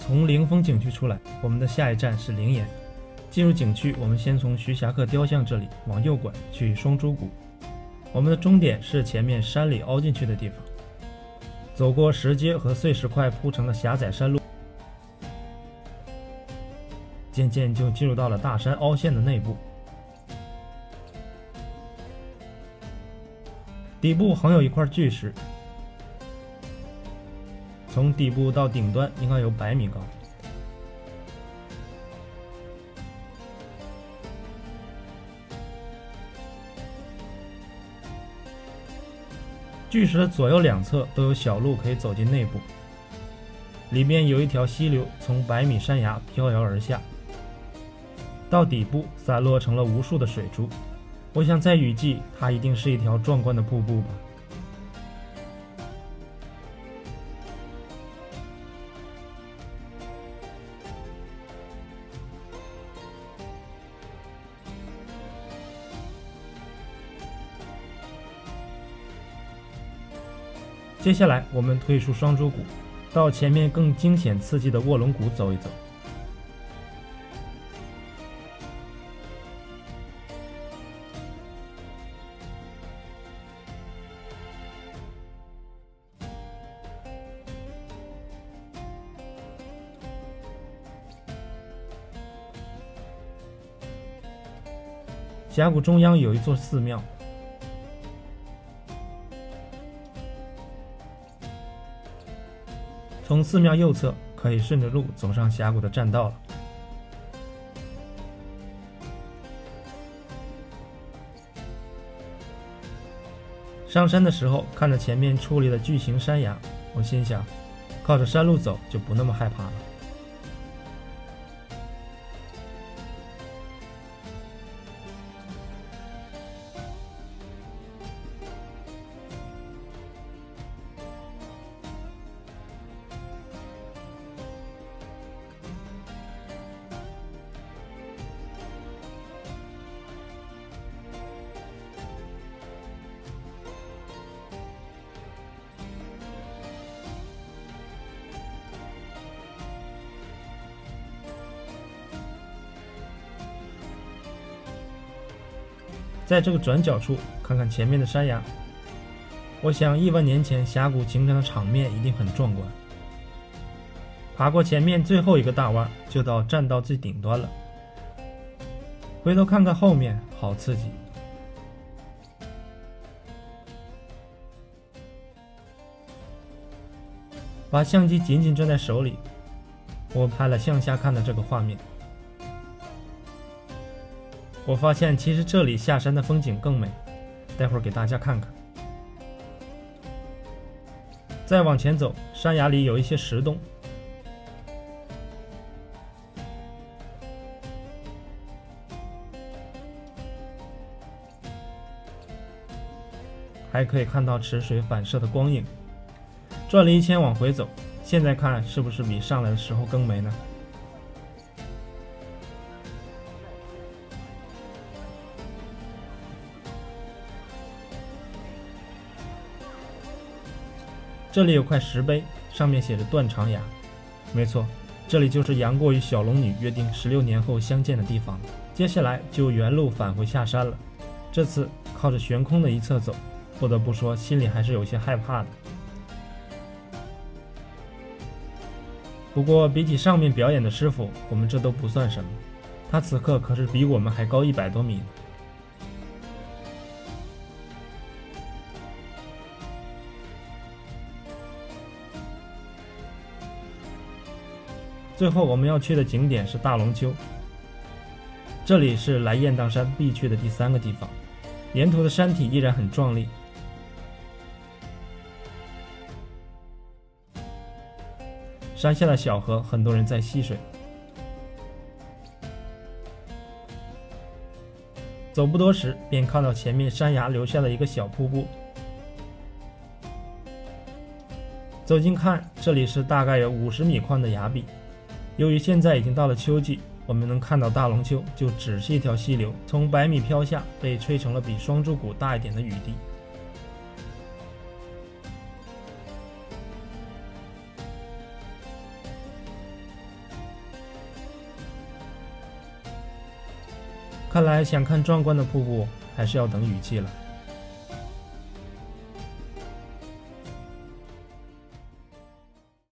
从灵峰景区出来，我们的下一站是灵岩。进入景区，我们先从徐霞客雕像这里往右拐去双珠谷。我们的终点是前面山里凹进去的地方。走过石阶和碎石块铺成的狭窄山路，渐渐就进入到了大山凹陷的内部。底部横有一块巨石，从底部到顶端应该有100米高。巨石的左右两侧都有小路可以走进内部，里面有一条溪流从100米山崖飘摇而下，到底部散落成了无数的水珠。我想在雨季，它一定是一条壮观的瀑布吧。接下来，我们退出双珠谷，到前面更惊险刺激的卧龙谷走一走。峡谷中央有一座寺庙，从寺庙右侧可以顺着路走上峡谷的栈道了。上山的时候，看着前面矗立的巨型山崖，我心想，靠着山路走就不那么害怕了。在这个转角处看看前面的山崖，我想1万年前峡谷形成的场面一定很壮观。爬过前面最后一个大弯，就到栈道最顶端了。回头看看后面，好刺激！把相机紧紧攥在手里，我拍了向下看的这个画面。我发现其实这里下山的风景更美，待会儿给大家看看。再往前走，山崖里有一些石洞，还可以看到池水反射的光影。转了一圈往回走，现在看是不是比上来的时候更美呢？这里有块石碑，上面写着断肠崖。没错，这里就是杨过与小龙女约定16年后相见的地方。接下来就原路返回下山了。这次靠着悬空的一侧走，不得不说心里还是有些害怕的。不过比起上面表演的师傅，我们这都不算什么。他此刻可是比我们还高100多米呢。最后我们要去的景点是大龙湫，这里是来雁荡山必去的第3个地方。沿途的山体依然很壮丽，山下的小河很多人在戏水。走不多时，便看到前面山崖留下的一个小瀑布。走近看，这里是大概有50米宽的崖壁。由于现在已经到了秋季，我们能看到大龙湫就只是一条溪流，从100米飘下，被吹成了比双珠谷大一点的雨滴。 看来想看壮观的瀑布，还是要等雨季了。